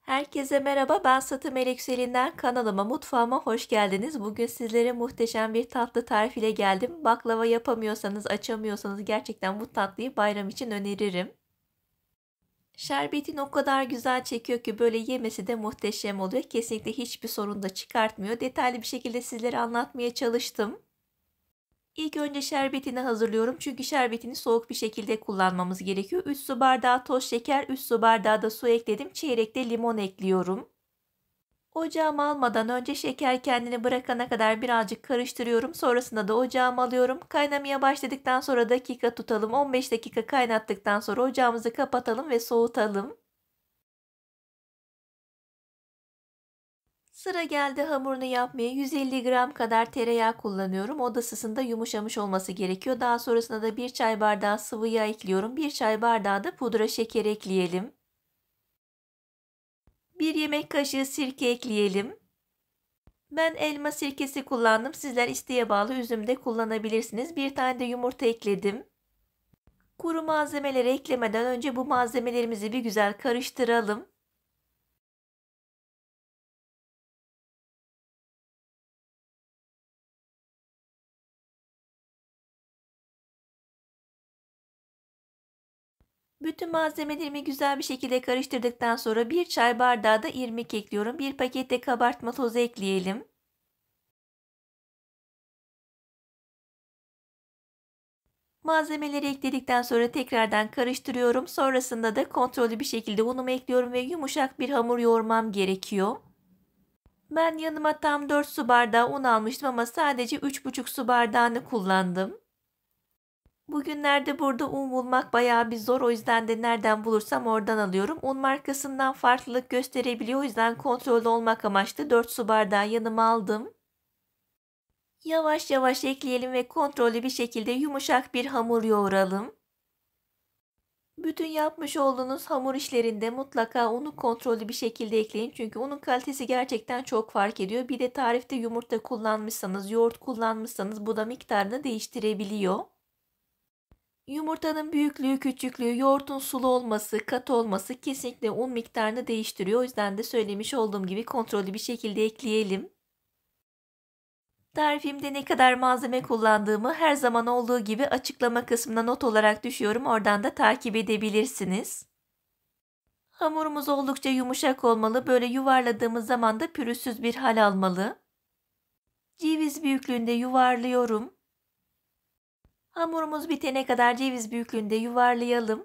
Herkese merhaba, ben Satı Melek Selin'den kanalıma, mutfağıma hoş geldiniz. Bugün sizlere muhteşem bir tatlı tarifiyle geldim. Baklava yapamıyorsanız, açamıyorsanız gerçekten bu tatlıyı bayram için öneririm. Şerbetini o kadar güzel çekiyor ki böyle yemesi de muhteşem oluyor. Kesinlikle hiçbir sorun da çıkartmıyor. Detaylı bir şekilde sizlere anlatmaya çalıştım. İlk önce şerbetini hazırlıyorum çünkü şerbetini soğuk bir şekilde kullanmamız gerekiyor. 3 su bardağı toz şeker, 3 su bardağı da su ekledim. Çeyrek de limon ekliyorum. Ocağıma almadan önce şeker kendini bırakana kadar birazcık karıştırıyorum. Sonrasında da ocağıma alıyorum. Kaynamaya başladıktan sonra dakika tutalım. 15 dakika kaynattıktan sonra ocağımızı kapatalım ve soğutalım. Sıra geldi hamurunu yapmaya. 150 gram kadar tereyağı kullanıyorum. Oda ısısında yumuşamış olması gerekiyor. Daha sonrasında da 1 çay bardağı sıvı yağ ekliyorum. 1 çay bardağı da pudra şeker ekleyelim. 1 yemek kaşığı sirke ekleyelim. Ben elma sirkesi kullandım. Sizler isteğe bağlı üzüm de kullanabilirsiniz. Bir tane de yumurta ekledim. Kuru malzemeleri eklemeden önce bu malzemelerimizi bir güzel karıştıralım. Bütün malzemelerimi güzel bir şekilde karıştırdıktan sonra 1 çay bardağı da irmik ekliyorum. 1 paket de kabartma tozu ekleyelim. Malzemeleri ekledikten sonra tekrardan karıştırıyorum. Sonrasında da kontrollü bir şekilde unumu ekliyorum ve yumuşak bir hamur yoğurmam gerekiyor. Ben yanıma tam 4 su bardağı un almıştım ama sadece 3,5 su bardağını kullandım. Bugünlerde burada un bulmak bayağı bir zor. O yüzden de nereden bulursam oradan alıyorum. Un markasından farklılık gösterebiliyor. O yüzden kontrollü olmak amaçlı 4 su bardağı yanıma aldım. Yavaş yavaş ekleyelim ve kontrollü bir şekilde yumuşak bir hamur yoğuralım. Bütün yapmış olduğunuz hamur işlerinde mutlaka unu kontrollü bir şekilde ekleyin. Çünkü unun kalitesi gerçekten çok fark ediyor. Bir de tarifte yumurta kullanmışsanız, yoğurt kullanmışsanız bu da miktarını değiştirebiliyor. Yumurtanın büyüklüğü, küçüklüğü, yoğurtun sulu olması, katı olması kesinlikle un miktarını değiştiriyor. O yüzden de söylemiş olduğum gibi kontrollü bir şekilde ekleyelim. Tarifimde ne kadar malzeme kullandığımı her zaman olduğu gibi açıklama kısmına not olarak düşüyorum. Oradan da takip edebilirsiniz. Hamurumuz oldukça yumuşak olmalı. Böyle yuvarladığımız zaman da pürüzsüz bir hal almalı. Ceviz büyüklüğünde yuvarlıyorum. Hamurumuz bitene kadar ceviz büyüklüğünde yuvarlayalım.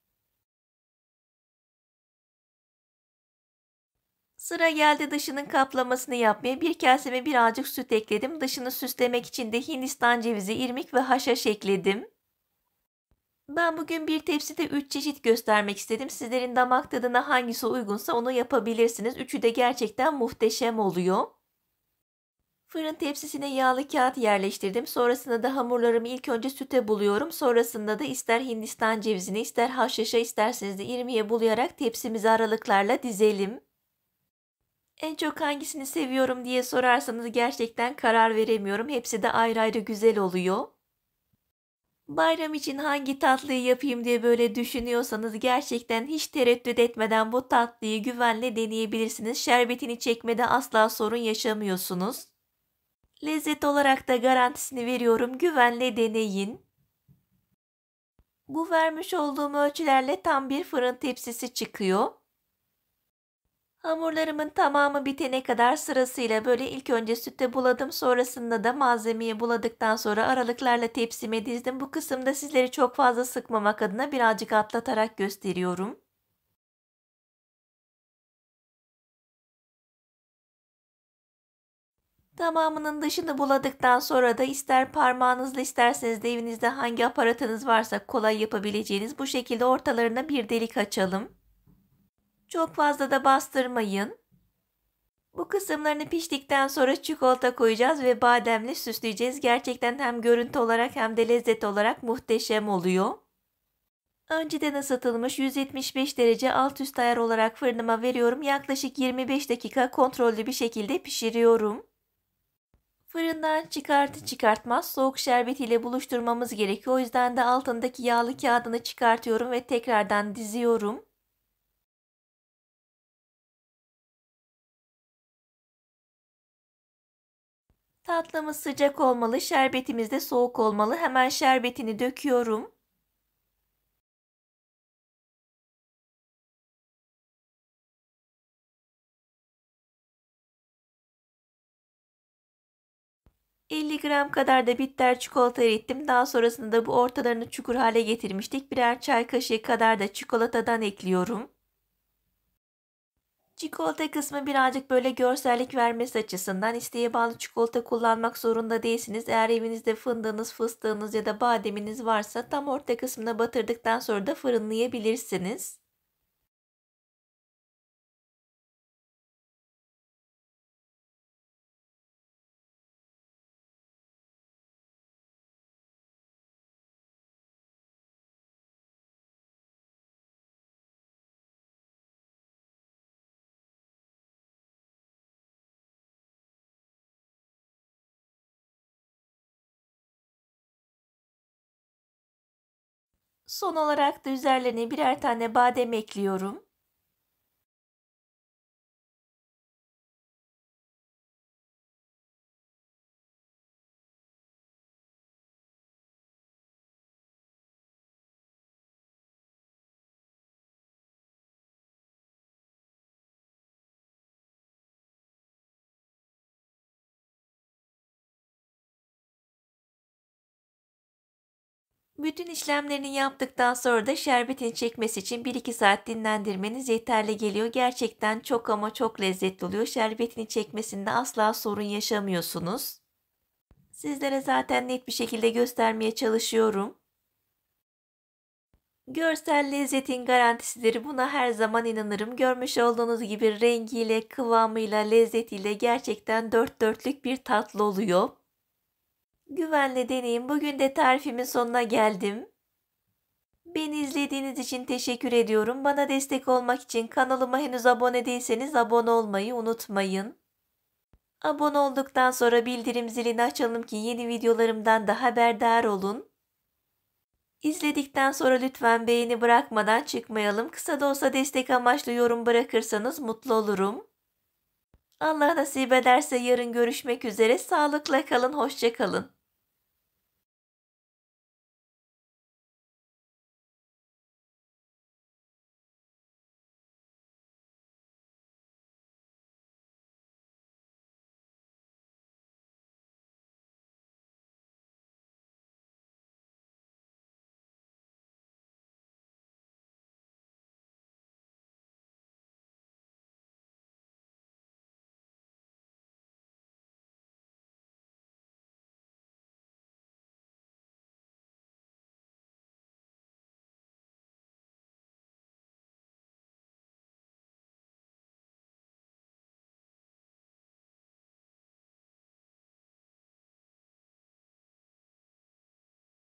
Sıra geldi dışının kaplamasını yapmaya. Bir kaseme birazcık süt ekledim. Dışını süslemek için de Hindistan cevizi, irmik ve haşhaş ekledim. Ben bugün bir tepside 3 çeşit göstermek istedim. Sizlerin damak tadına hangisi uygunsa onu yapabilirsiniz. Üçü de gerçekten muhteşem oluyor. Fırın tepsisine yağlı kağıt yerleştirdim. Sonrasında da hamurlarımı ilk önce süte buluyorum. Sonrasında da ister Hindistan cevizini, ister haşhaşa, isterseniz de irmiğe bulayarak tepsimizi aralıklarla dizelim. En çok hangisini seviyorum diye sorarsanız gerçekten karar veremiyorum. Hepsi de ayrı ayrı güzel oluyor. Bayram için hangi tatlıyı yapayım diye böyle düşünüyorsanız gerçekten hiç tereddüt etmeden bu tatlıyı güvenle deneyebilirsiniz. Şerbetini çekmede asla sorun yaşamıyorsunuz. Lezzet olarak da garantisini veriyorum. Güvenle deneyin. Bu vermiş olduğum ölçülerle tam bir fırın tepsisi çıkıyor. Hamurlarımın tamamı bitene kadar sırasıyla böyle ilk önce sütte buladım. Sonrasında da malzemeyi buladıktan sonra aralıklarla tepsime dizdim. Bu kısımda sizleri çok fazla sıkmamak adına birazcık atlatarak gösteriyorum. Tamamının dışını buladıktan sonra da ister parmağınızla isterseniz de evinizde hangi aparatınız varsa kolay yapabileceğiniz bu şekilde ortalarına bir delik açalım. Çok fazla da bastırmayın. Bu kısımlarını piştikten sonra çikolata koyacağız ve bademle süsleyeceğiz. Gerçekten hem görüntü olarak hem de lezzet olarak muhteşem oluyor. Önceden ısıtılmış 175 derece alt üst ayar olarak fırınıma veriyorum. Yaklaşık 25 dakika kontrollü bir şekilde pişiriyorum. Fırından çıkartı çıkartmaz soğuk şerbet ile buluşturmamız gerekiyor. O yüzden de altındaki yağlı kağıdını çıkartıyorum ve tekrardan diziyorum. Tatlımız sıcak olmalı, şerbetimiz de soğuk olmalı. Hemen şerbetini döküyorum. ...50 gram kadar da bitter çikolata erittim. Daha sonrasında da bu ortalarını çukur hale getirmiştik. Birer çay kaşığı kadar da çikolatadan ekliyorum. Çikolata kısmı birazcık böyle görsellik vermesi açısından isteğe bağlı çikolata kullanmak zorunda değilsiniz. Eğer evinizde fındığınız, fıstığınız ya da bademiniz varsa tam orta kısmına batırdıktan sonra da fırınlayabilirsiniz. Son olarak da üzerlerine birer tane badem ekliyorum. Bütün işlemlerini yaptıktan sonra da şerbetin çekmesi için 1-2 saat dinlendirmeniz yeterli geliyor. Gerçekten çok ama çok lezzetli oluyor. Şerbetini çekmesinde asla sorun yaşamıyorsunuz. Sizlere zaten net bir şekilde göstermeye çalışıyorum. Görsel lezzetin garantisidir. Buna her zaman inanırım. Görmüş olduğunuz gibi rengiyle, kıvamıyla, lezzetiyle gerçekten dört dörtlük bir tatlı oluyor. Güvenle deneyin. Bugün de tarifimin sonuna geldim. Beni izlediğiniz için teşekkür ediyorum. Bana destek olmak için kanalıma henüz abone değilseniz abone olmayı unutmayın. Abone olduktan sonra bildirim zilini açalım ki yeni videolarımdan da haberdar olun. İzledikten sonra lütfen beğeni bırakmadan çıkmayalım. Kısa da olsa destek amaçlı yorum bırakırsanız mutlu olurum. Allah nasip ederse yarın görüşmek üzere. Sağlıkla kalın, hoşça kalın.